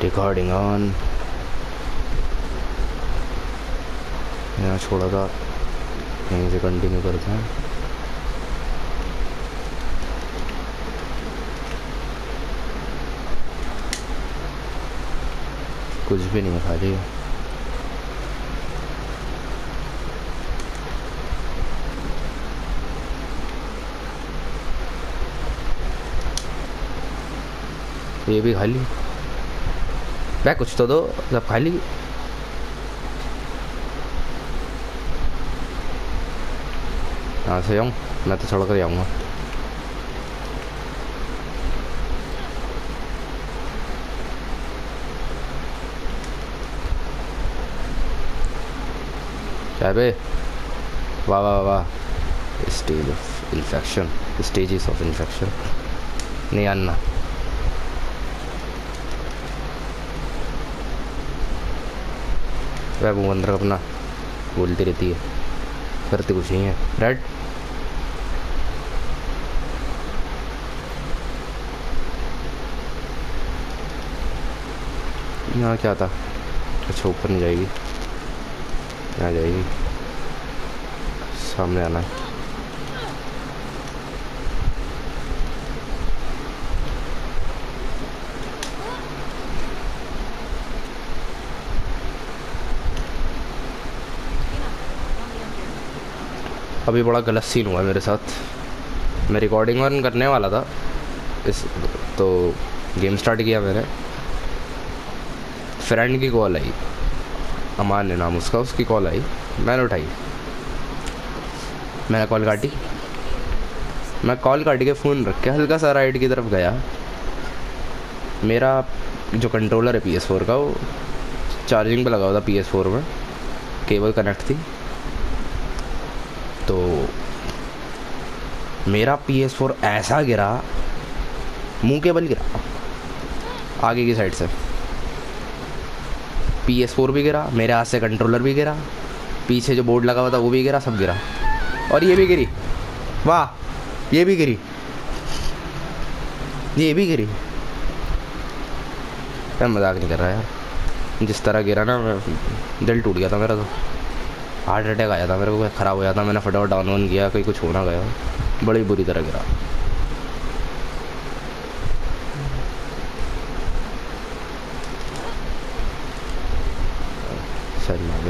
Recording on. यहाँ छोड़ा था, यहीं से कंटिन्यू करते हैं। कुछ भी नहीं है, खाली है। ये भी खाली। मैं कुछ तो दो, सब खाली। यहाँ से जाऊँ? मैं तो सड़क कर जाऊँगा। क्या बे? वाह वाह वाह। Stage of infection, stages of infection. नहीं आना। वह वो अंदर अपना बोलती रहती है, करते कुछ नहीं है। रेड यहाँ क्या था? अच्छा ऊपर नहीं जाएगी, यहाँ जाएगी। सामने आना है। अभी बड़ा गलत सीन हुआ मेरे साथ। मैं रिकॉर्डिंग ऑन करने वाला था इस, तो गेम स्टार्ट किया मैंने। फ्रेंड की कॉल आई, अमान है नाम उसका, उसकी कॉल आई। मैंने उठाई, मैंने कॉल काटी। मैं कॉल काट के फ़ोन रख के हल्का सा राइट की तरफ गया। मेरा जो कंट्रोलर है PS4 का, वो चार्जिंग पे लगा हुआ था। PS4 में केबल कनेक्ट थी, तो मेरा PS4 ऐसा गिरा, मुंह केबल गिरा आगे की साइड से। PS4 भी गिरा, मेरे हाथ से कंट्रोलर भी गिरा, पीछे जो बोर्ड लगा हुआ था वो भी गिरा, सब गिरा। और ये भी गिरी। वाह, ये भी गिरी, ये भी गिरी। मैं मजाक नहीं कर रहा यार। जिस तरह गिरा ना, मैं दिल टूट गया था मेरा। तो हार्ट अटैक आया था मेरे को, ख़राब हो जाता। मैंने फटाफट डाउन किया, कहीं कुछ होना गया। बड़ी बुरी तरह गिरा। सर मांगे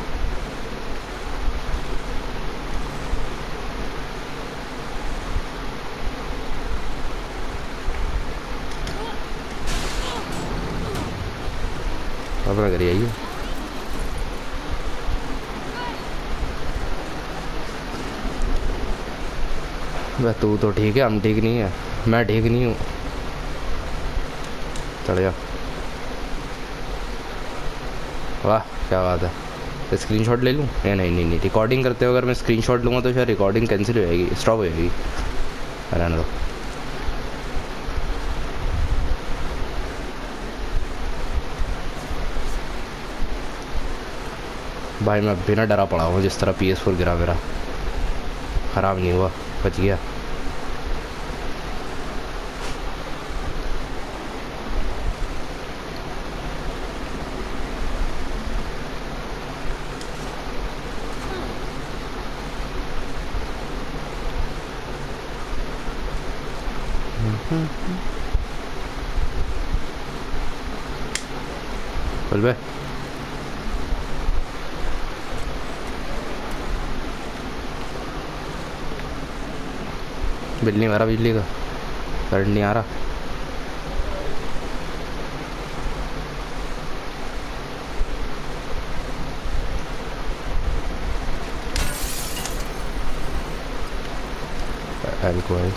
अपना करिए। आइए, वह तू तो ठीक है, हम ठीक नहीं है। मैं ठीक नहीं हूँ। चढ़ जा। वाह क्या बात है। स्क्रीनशॉट ले लूँ या नहीं? नहीं नहीं, रिकॉर्डिंग करते हुए अगर मैं स्क्रीनशॉट लूँगा तो शायद रिकॉर्डिंग कैंसिल हो जाएगी, स्टॉप हो जाएगी। रहने दो। भाई मैं बिना डरा पड़ा हूँ। जिस तरह PS4 गिरा मेरा, ख़राब नहीं हुआ, बच गया। बोल बे। बिल नहीं आ रहा, बिजली का करंट नहीं आ रहा। Alcohol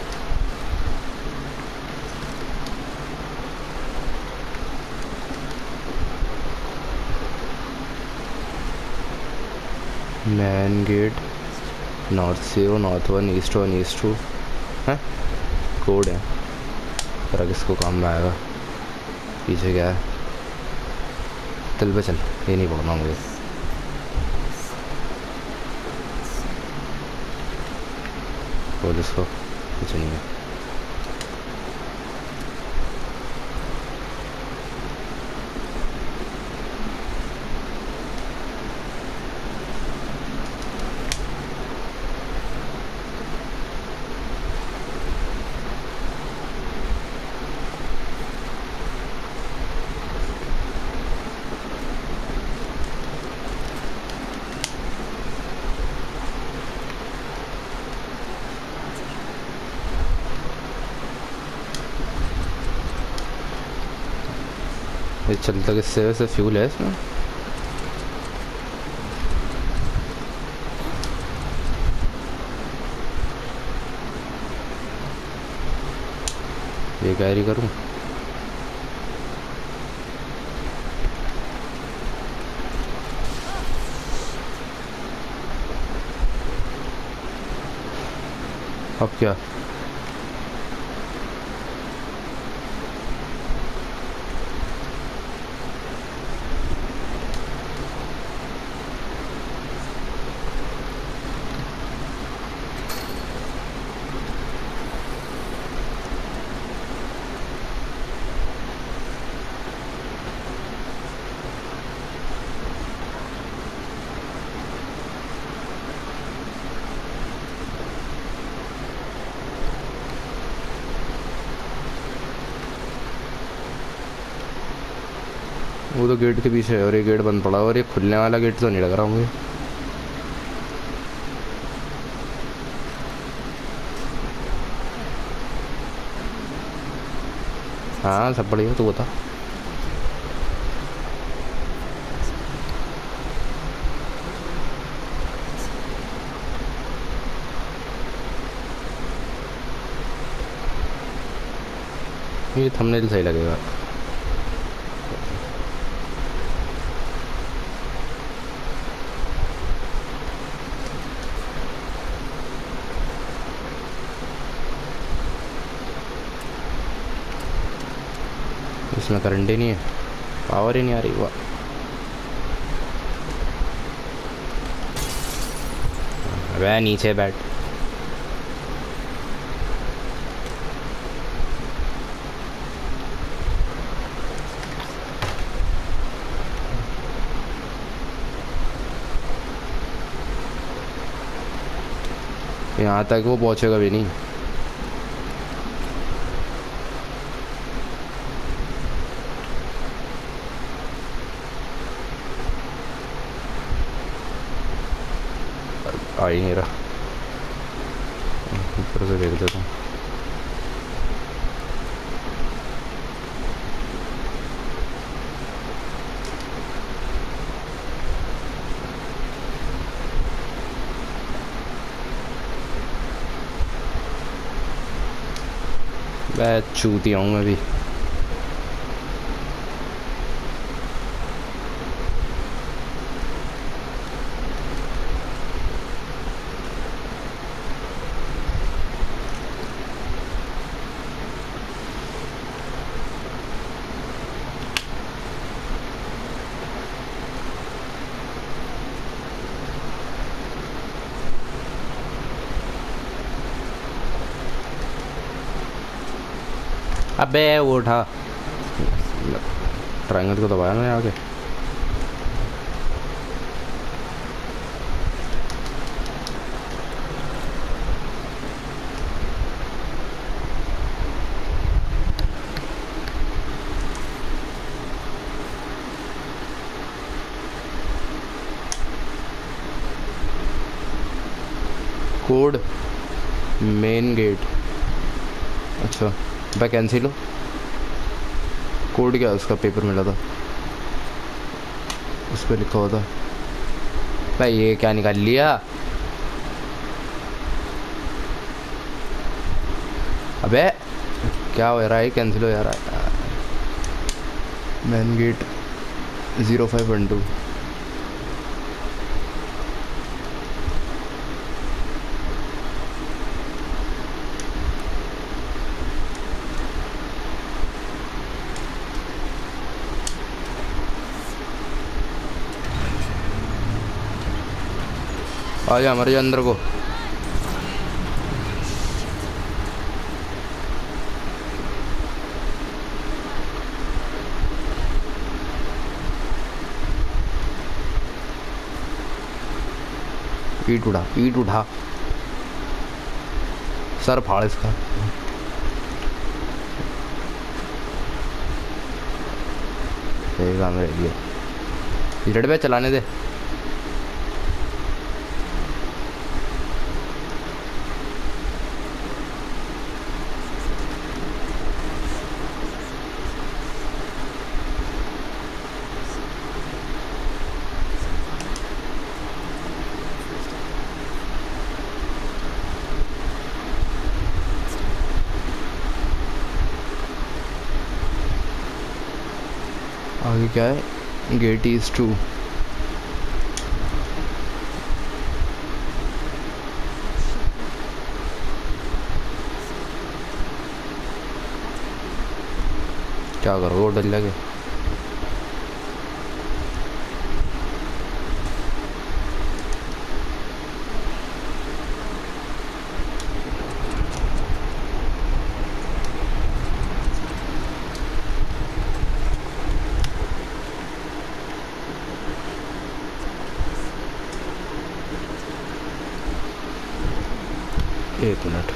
main gate, north 0, north 1, east 1, east 2 है। कोड है पर किसको काम में आएगा? पीछे क्या है? चल पे चल, ये नहीं पढ़ना मुझे। बोल इसको, कुछ नहीं है। ये चलता किससे वैसे? फ्यूल है इसमें? ये कैरी करूं? अब क्या? वो तो गेट के पीछे है और ये गेट बंद पड़ा और ये खुलने वाला गेट तो नहीं लग रहा मुझे। हाँ सब बढ़िया, तू बता। ये थंबनेल सही लगेगा। इसमें करंट ही नहीं है, पावर ही नहीं आ रही। वाह, वह नीचे बैठ। यहाँ तक वो पहुँचेगा भी नहीं। आ ही नहीं रहा, ऊपर से देख देता हूँ। मैं चूती हूँ मैं भी। अबे वो उठा, ट्रायंगल को दबाया मैंने आगे। कोड मेन गेट, अच्छा वैकेंसी लो। कोड क्या है उसका? पेपर मिला था, उस पर लिखा हुआ था। भाई ये क्या निकाल लिया? अबे क्या हो रहा है? कैंसिल हो जा रहा है। Main gate 0512। आ जा हमारे अंदर को। ईट उठा, ईट उठा, सर फाड़ इसका। यही काम रह गया। रेड पे चलाने दे। आगे क्या है? Gate is 2। क्या करो डल लगे? एक मिनट,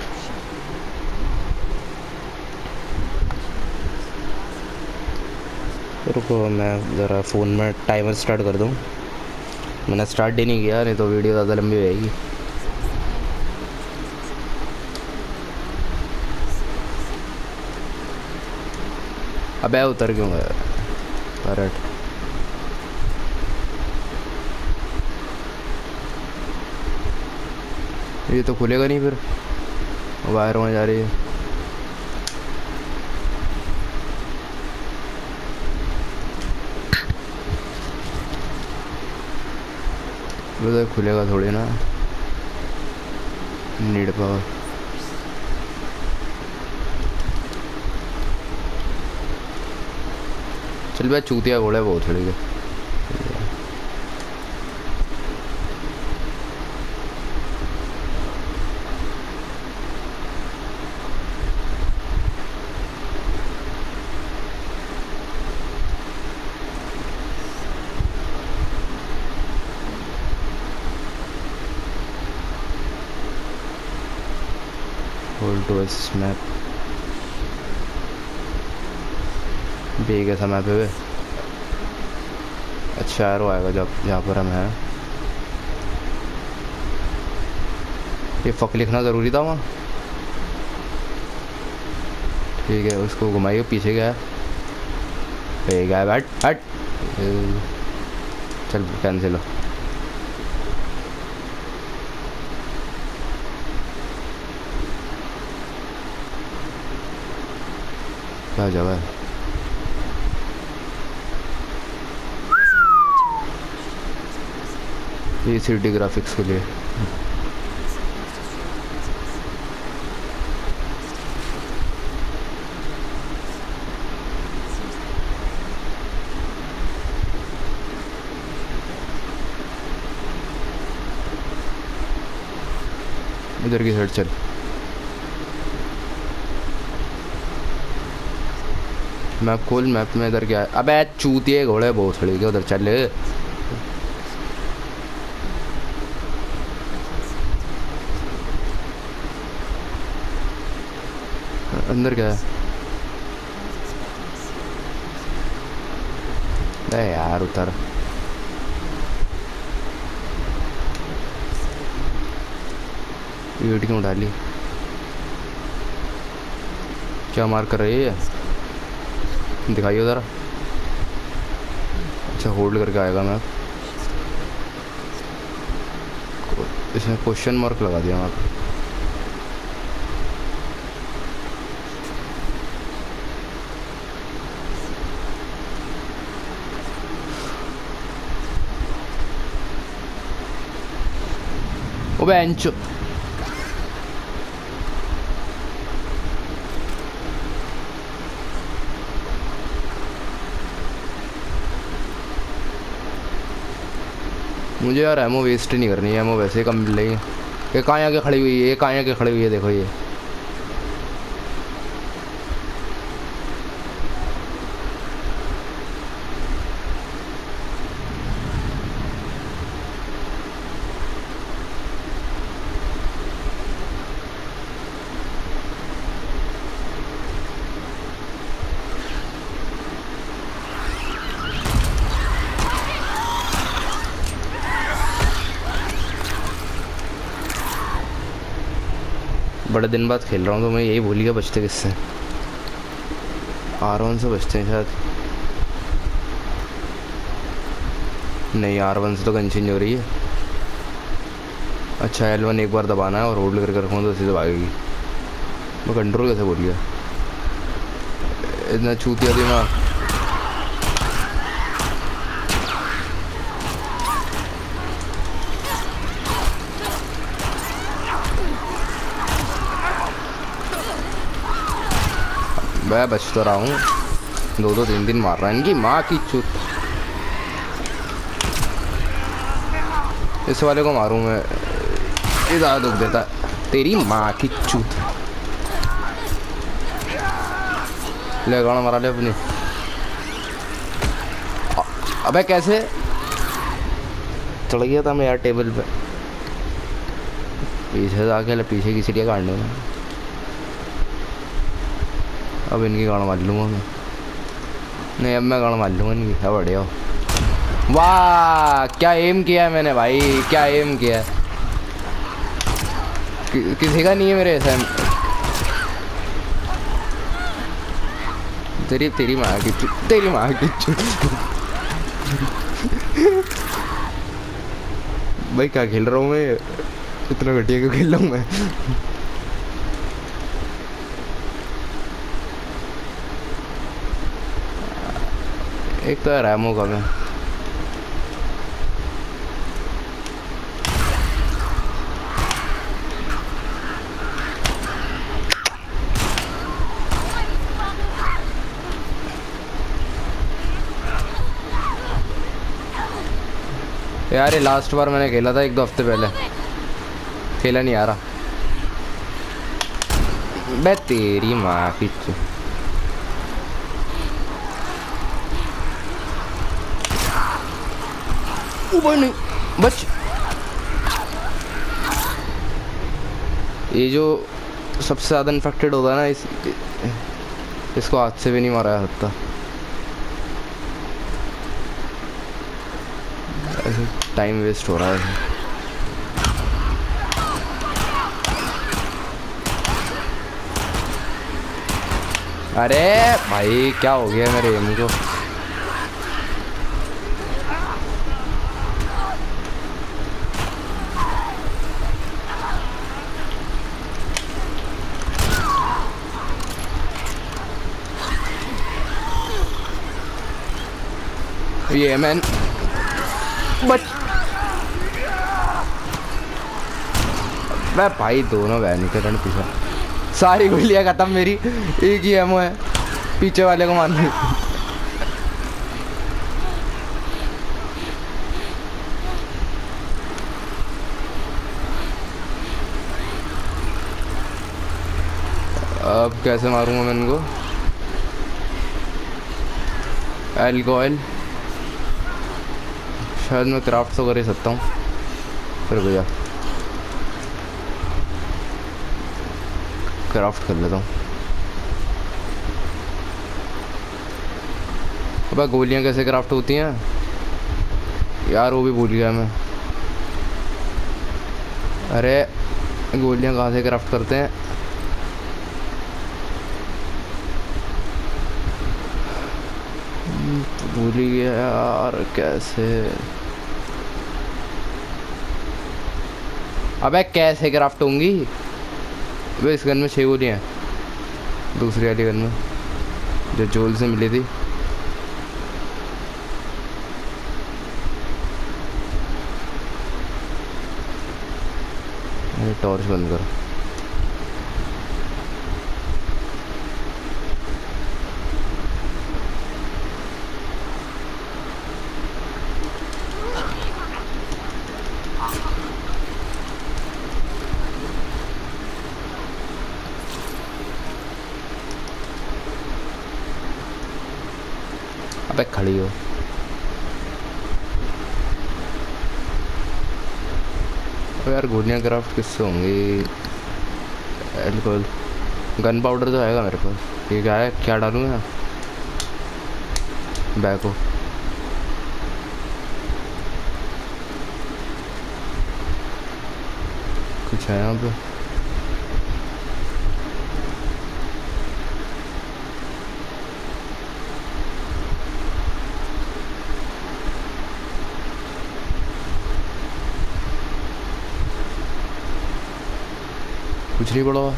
रुको मैं ज़रा फ़ोन में टाइमर स्टार्ट कर दूँ। मैंने स्टार्ट ही नहीं किया, नहीं तो वीडियो ज़्यादा लंबी रहेगी। अबे उतर क्यों गया? करेक्ट। ये तो खुलेगा नहीं, फिर वायर वहाँ जा रही है। तो खुलेगा थोड़ी ना, नीड पावर। चल भाई, चूतिया घोड़ा बहुत थोड़ी। होल्ड टू एस मैप भी कैसा मैप है? अच्छा एरो आएगा जब जहाँ पर हम हैं। ये फक लिखना ज़रूरी था वहाँ। ठीक है, उसको घुमाइए। पीछे गया है, गया बैठ हट। चल कैंसिल हो। क्या जगह है? ये सिटी ग्राफिक्स के लिए। इधर की साइड चल। मैप खोल, मैप में इधर क्या है? अबे चूतिए घोड़े बहुत खड़े के, उधर चल। अंदर क्या है? अरे यार उतर। वीट क्यों डाली? क्या मार कर रही है? दिखाइए ज़रा। अच्छा होल्ड करके आएगा मैप। इसमें क्वेश्चन मार्क लगा दिया वहाँ पे। ओ बेंच। मुझे यार एमओ वेस्ट नहीं करनी है, एमओ वैसे ही कम मिल रही है। ये कहाँ आके खड़ी हुई है? ये कहाँ आके खड़ी हुई है? देखो ये बड़े दिन बाद खेल रहा हूँ तो मैं यही भूल गया बचते किससे। R1 से बचते हैं शायद। नहीं, R1 से तो गन चेंज हो रही है। अच्छा L1 एक बार दबाना है और होल्ड करके रखूँ तो सीधे भागेगी। मैं कंट्रोल कैसे भूल गया? इतना चूतिया दिमाग। मैं बच तो रहा हूँ, 2-2 3-3 मार रहा है इनकी माँ की चूत। इस वाले को मारूं मैं, ये ज़्यादा दुख देता है, तेरी माँ की चूत। ले गाना मारा ले अपनी। अबे कैसे चढ़ गया था मैं यार टेबल पे, पीछे से आके पीछे की सीढ़ियाँ काटने में। अब इनकी गाना मार लूँगा मैं, नहीं अब मैं गाना मार लूँगा इनकी। क्या बढ़िया हो, वाह क्या एम किया है मैंने भाई, क्या एम किया है। किसी का नहीं है मेरे ऐसा। तेरी माँ की तेरी माँ की भाई क्या खेल रहा हूँ मैं, इतना घटिया क्यों खेल रहा हूँ मैं। एक तो रैमो का मैं यार, ये लास्ट बार मैंने खेला था 1-2 हफ्ते पहले, खेला नहीं आ रहा। बे तेरी माँ की ऊपर नहीं बच। ये जो सबसे ज़्यादा इन्फेक्टेड होता है ना, इसको हाथ से भी नहीं मारा जा सकता। टाइम वेस्ट हो रहा है। अरे भाई क्या हो गया मेरे एम को। ये मैन बच। मैं भाई दोनों वह नहीं कर पीछे, सारी गोलियां खत्म मेरी, एक ही एमओ है पीछे वाले को मारने। अब कैसे मारूंगा मैं इनको। एल्कोहल शायद मैं क्राफ्ट तो कर ही सकता हूँ, फिर भैया क्राफ्ट कर लेता हूँ। अब गोलियाँ कैसे क्राफ्ट होती हैं यार, वो भी भूल गया मैं। अरे गोलियाँ कहाँ से क्राफ्ट करते हैं। भूल ही गया यार कैसे। अबे कैसे क्राफ्ट होंगी। अबे इस गन में 6 गोलियाँ हैं, दूसरी वाली गन में जो जोल से मिली थी। टॉर्च बंद करो। अबे खड़ी हो। अब यार गोलियाँ क्राफ्ट किससे होंगी। एल्कोहल गन पाउडर तो आएगा मेरे पास। ये क्या है, क्या डालूँ मैं बैग को। कुछ है यहाँ पे। कुछ नहीं पड़ा।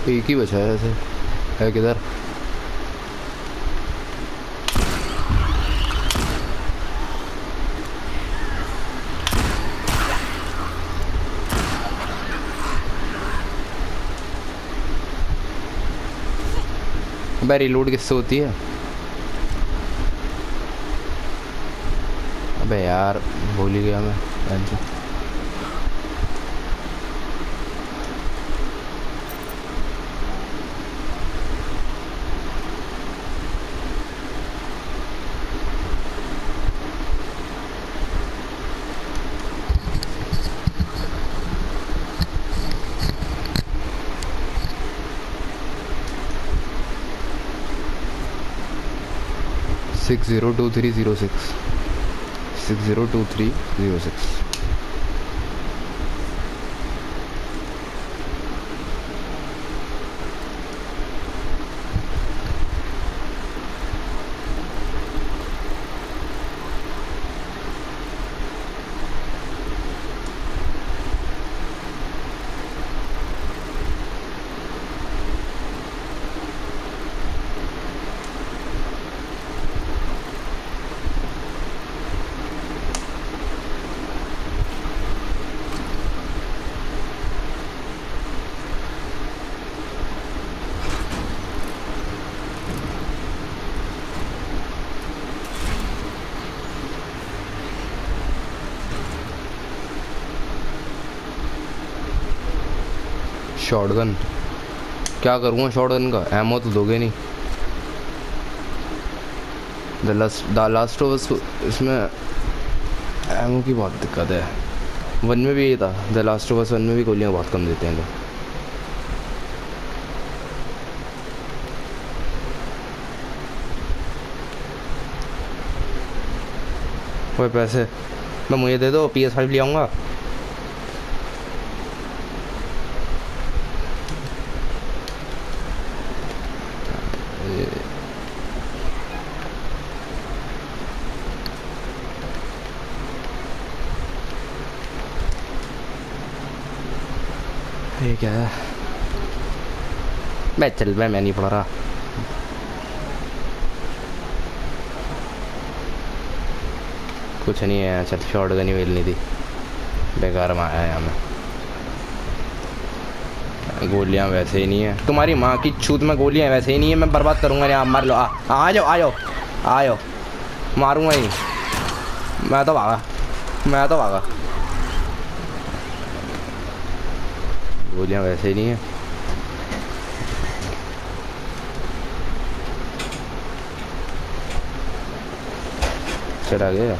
एक ही बचा है ऐसे। है किधर? अबे रिलोड किससे होती है? अबे यार भूल ही गया मैं। 602306 602306। शॉटगन क्या करूँगा? शॉटगन का एमो तो दोगे नहीं। द लास्ट ऑफ अस इसमें एमो की बहुत दिक्कत है। वन में भी ये था, the last of us one में भी गोलियाँ बहुत कम देते हैं लोग। कोई पैसे मैं मुझे दे दो, PS5 ले आऊँगा। ये क्या है? मैं चल मैं नहीं पढ़ रहा। कुछ नहीं है, चल शॉटगन ही मिलनी थी, बेकार में आया यहाँ में। गोलियाँ वैसे ही नहीं है, तुम्हारी माँ की छूत में गोलियाँ वैसे ही नहीं है। मैं बर्बाद करूँगा यहाँ, मार लो। आ जाओ आ जाओ आ जाओ, मारूँगा ही। मैं तो भागा। गोलियाँ वैसे ही नहीं है। चला गया।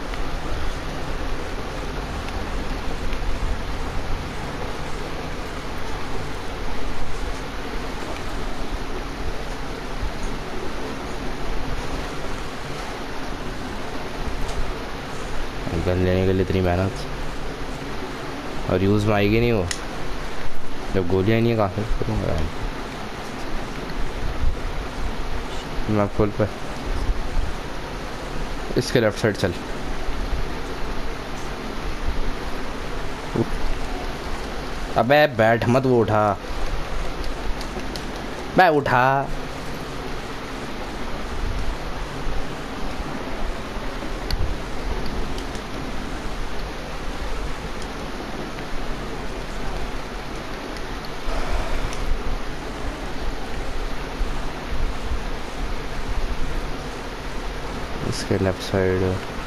गन लेने के लिए इतनी मेहनत, और यूज़ में आएगी नहीं वो जब गोलियाँ नहीं है। कहाँ से करूँगा मैं फुल पे? इसके लेफ्ट साइड चल। अबे बैठ मत, वो उठा। मैं उठा। इसके लेफ्ट साइड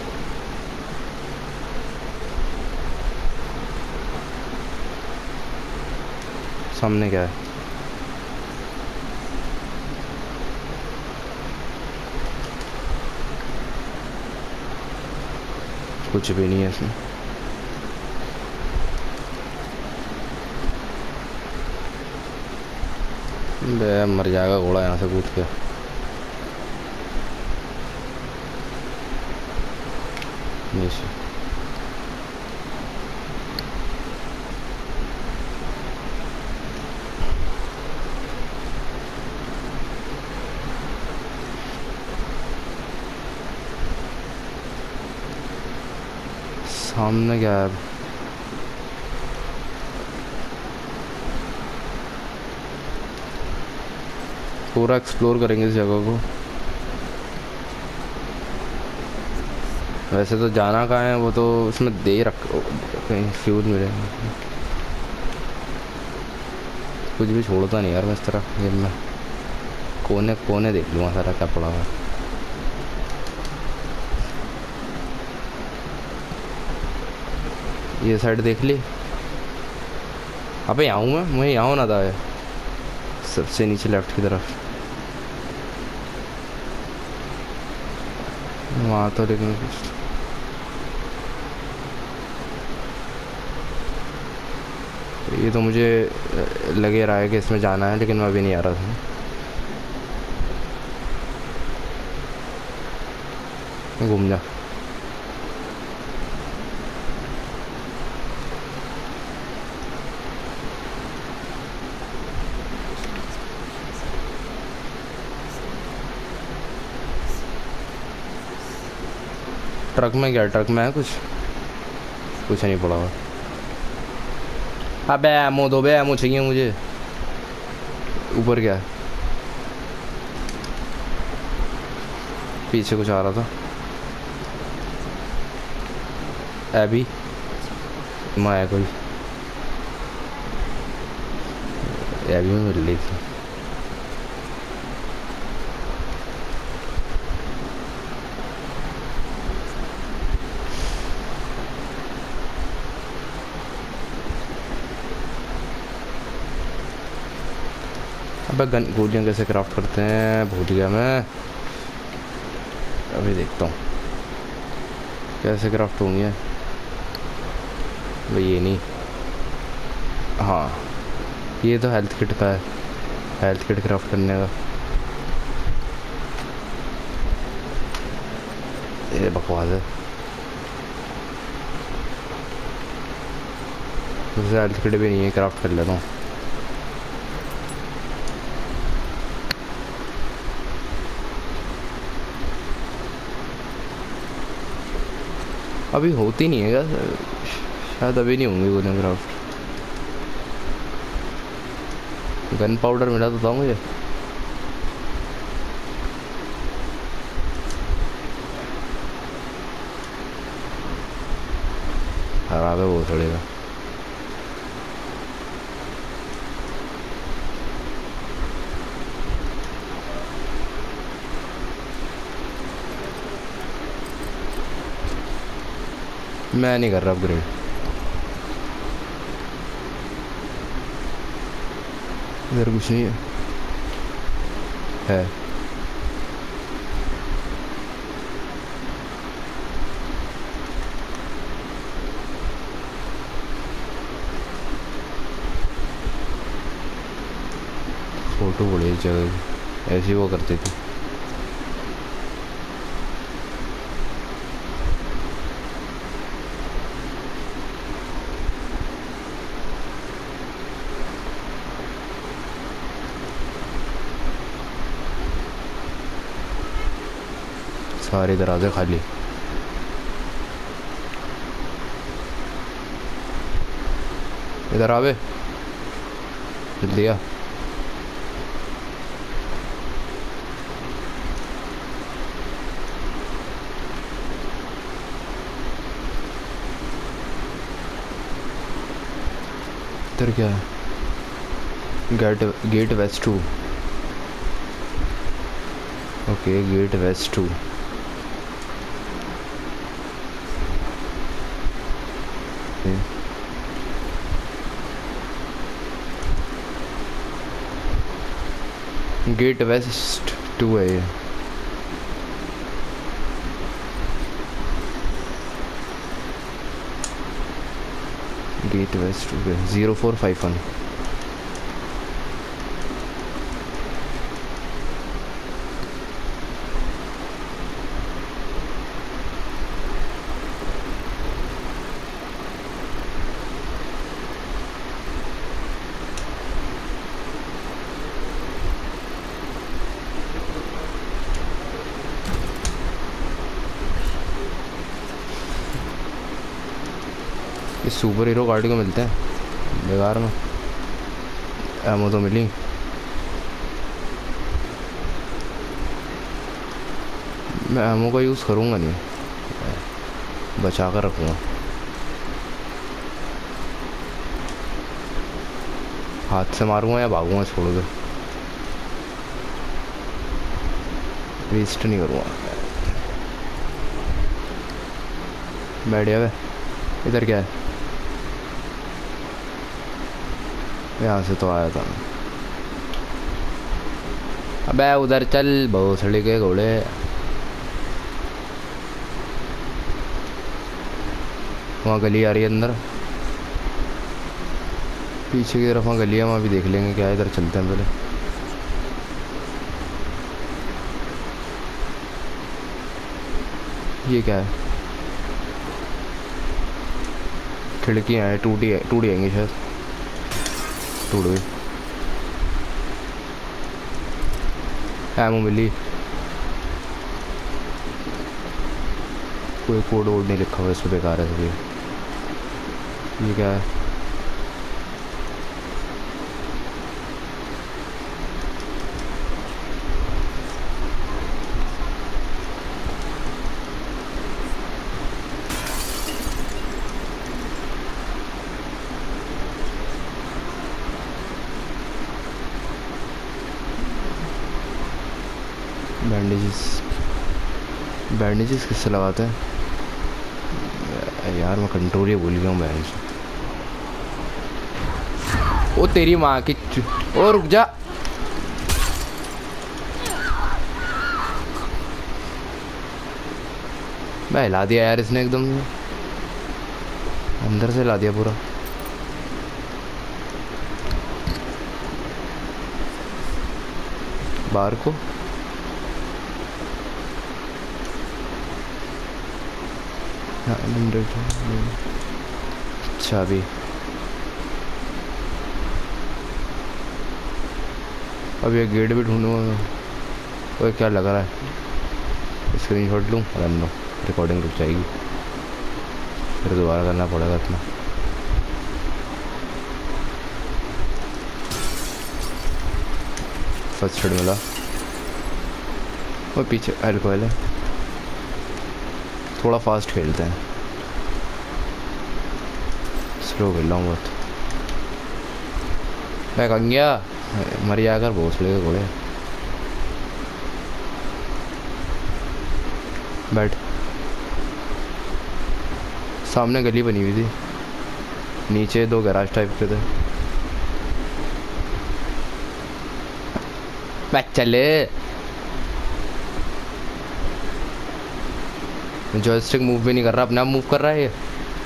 सामने क्या है? कुछ भी नहीं है इसमें। बे मर जाएगा घोड़ा यहाँ से कूद के। नीचे सामने क्या है? पूरा एक्सप्लोर करेंगे इस जगह को। वैसे तो जाना कहाँ है वो तो उसमें दे रख, कहीं फ्यूल मिले। कुछ भी छोड़ता नहीं यार मैं इस तरह गेम में। कोने कोने देख लूँगा सारा क्या पड़ा हुआ। ये साइड देख ली। अबे यहाँ हूँ मैं यहाँ ना था सबसे नीचे लेफ्ट की तरफ वहाँ तो। लेकिन ये तो मुझे लगे रहा है कि इसमें जाना है, लेकिन मैं अभी नहीं आ रहा था। घूम जा। ट्रक में क्या? ट्रक में है कुछ नहीं पड़ा हुआ। अबे एमो दो बे, एमो चाहिए मुझे। ऊपर क्या है? पीछे कुछ आ रहा था। अभी माया कोई अभी में मिल रही थी। अबे गन गोलियाँ कैसे क्राफ्ट करते हैं भूल गया मैं। अभी देखता हूँ कैसे क्राफ्ट होंगी। भाई ये नहीं, हाँ ये तो हेल्थ किट का है। हेल्थ किट क्राफ्ट करने का ये बकवास है। मुझे हेल्थ किट भी नहीं है, क्राफ्ट कर लेता हूँ। अभी होती नहीं है क्या? शायद अभी नहीं होंगी गोलियाँ क्राफ्ट। गन पाउडर मिला तो था मुझे। खराब है वो थोड़ी का। मैं नहीं कर रहा अपग्रेड। इधर कुछ नहीं है। फोटो बड़ी जगह की ऐसी वो करती थी। सारे दरवाजे खाली। इधर आवे जल्दी आ। इधर क्या है? Gate west 2। Okay gate west 2। Gate west 2 है ये। गेट वेस्ट 2 है 0451। सुपर हीरो गाड़ी को मिलते हैं बेकार में। एमो तो मिली। मैं एमओ का यूज़ करूँगा नहीं, बचा कर रखूँगा। हाथ से मारूँगा या भागूँगा छोड़ के, वेस्ट नहीं करूँगा। बैठ गया वे। इधर क्या है? यहाँ से तो आया था। अबे उधर चल, भोसड़ी के घोड़े। वहाँ गली आ रही है अंदर, पीछे की तरफ वहाँ गली है, वहाँ भी देख लेंगे क्या है। इधर चलते हैं पहले। ये क्या है? खिड़कियाँ हैं, टूट जाएंगी शायद। टूट गई। एमो मिली। कोई कोड वोड नहीं लिखा हुआ इस पर, बेकार है सभी। ये क्या है? बैंडेजेस किससे लगाते हैं यार? मैं कंट्रोल ही भूल गया हूँ बैंड से। ओ तेरी माँ की ओ रुक जा। मैं हिला दिया यार इसने एकदम, अंदर से हिला दिया पूरा। बाहर को अच्छा अभी अब ये गेट भी ढूंढूंगा। ओए क्या लग रहा है? स्क्रीनशॉट लूँ? रन लो, रिकॉर्डिंग रुक जाएगी, फिर दोबारा करना पड़ेगा इतना। फर्स्ट एड मिला। और पीछे अल्कोहल है। थोड़ा फास्ट खेलते हैं, स्लो खेल रहा हूँ बहुत। मैं कहीं गया, मर जाकर भोसले के घोड़े। बैठ। सामने गली बनी हुई थी, नीचे दो गैराज टाइप के थे। बैठ चले। जॉयस्टिक मूव भी नहीं कर रहा, अपने आप मूव कर रहा है ये।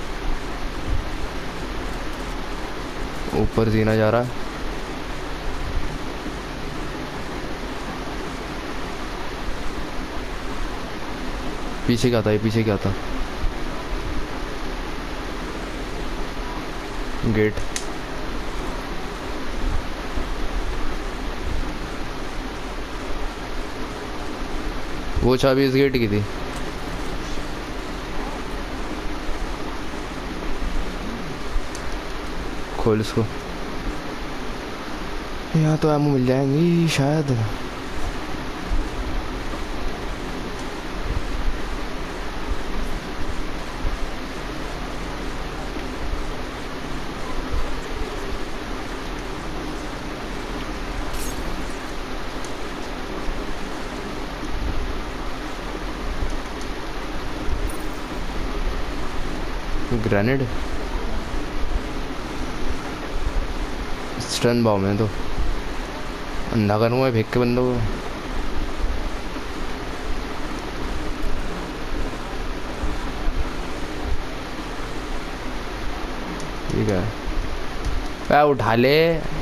ऊपर जीना जा रहा है। पीछे क्या था? ये पीछे क्या था? गेट। वो चाबी इस गेट की थी। खोल इसको। यहाँ तो एमो मिल जाएंगी शायद। ग्रेनेड स्टन बॉम्ब है तो अंधा करूँगा फेंक के बंदों को। ठीक है, पैर उठा ले।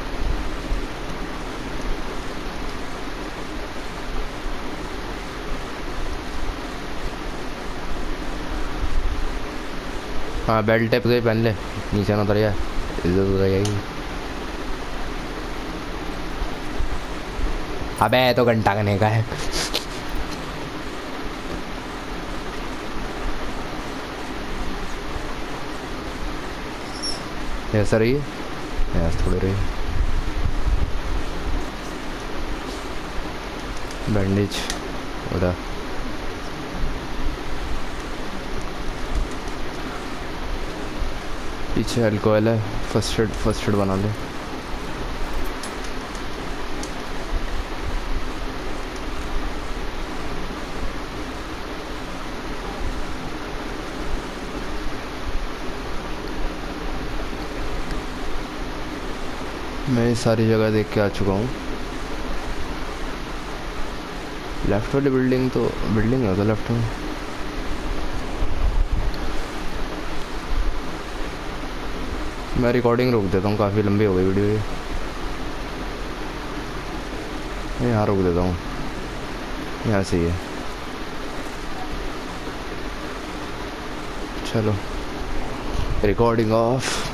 हाँ बेल्ट टाइप के पहन ले, नीचे ना उतर जाए, इज्जत उतर जाएगी। अबे तो घंटा करने का है। ऐसा रही है, ऐसा थोड़ी रही। बैंडेज उड़ा पीछे अल्कोहल है, फर्स्ट एड बना ले। मैं ये सारी जगह देख के आ चुका हूँ। लेफ्ट वाली बिल्डिंग है तो लेफ्ट में। मैं रिकॉर्डिंग रोक देता हूँ, काफ़ी लंबी हो गई वीडियो ये। यहाँ रोक देता हूँ, यहाँ से ही है। चलो रिकॉर्डिंग ऑफ।